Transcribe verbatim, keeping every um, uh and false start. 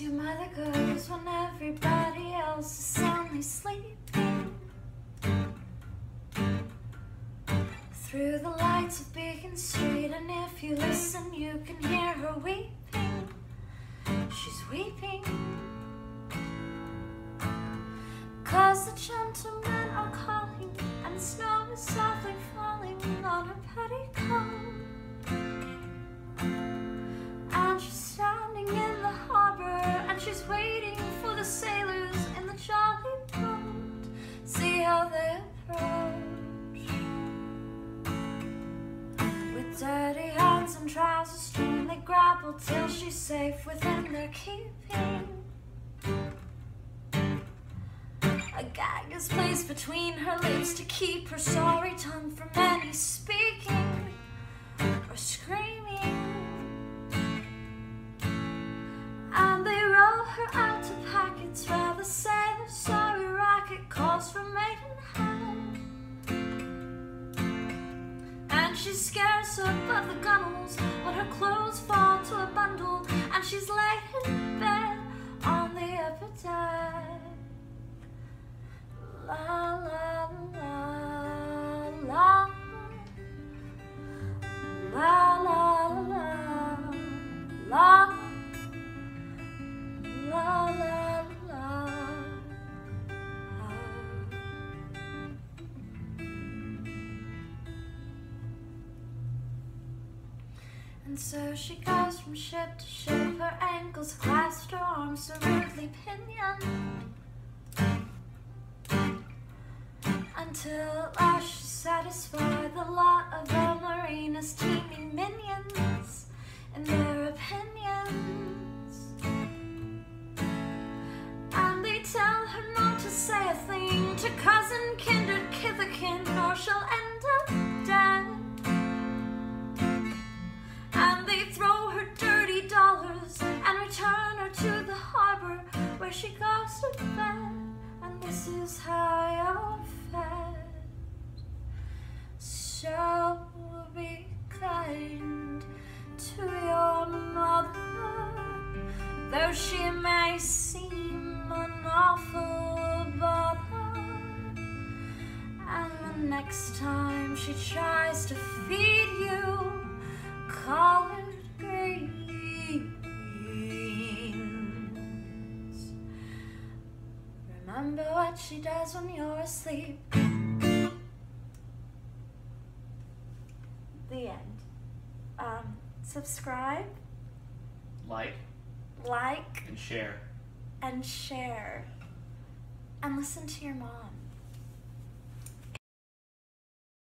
Your mother goes when everybody else is soundly sleeping. Through the lights of Beacon Street, and if you listen you can hear her weeping. She's weeping 'cause the gentlemen are calling, and snow is softly falling on her petticoat. And she's standing in the harbor, and she's waiting for the sailors in the jolly boat. See how they approach with dirty hands and trousers strewn. They grapple till she's safe within their keeping. A gag is placed between her lips to keep her sorry tongue from any speaking or screaming. And they roll her out to packets while the sailor's sorry racket calls for Maidenhead. And she scares above the gunnels when her clothes fall to a bundle, and she's laid in bed on the upper deck. La la la la la la la la la la la. And so she goes from ship to ship, her ankles clasped, her arms so rudely pinioned, until at last she satisfied the lot of the marina's teeming minions in their opinions. And they tell her not to say a thing to cousin, kindred, kitherkin, or she'll end up dead. And they throw her dirty dollars and return her to the harbor, where she goes to bed. And this is how you're fed. So be kind to your mother, though she may seem an awful bother. And the next time she tries to feed you, call it greens. Remember what she does when you're asleep. The end. Um, subscribe, Like, like, and share. and share, and listen to your mom.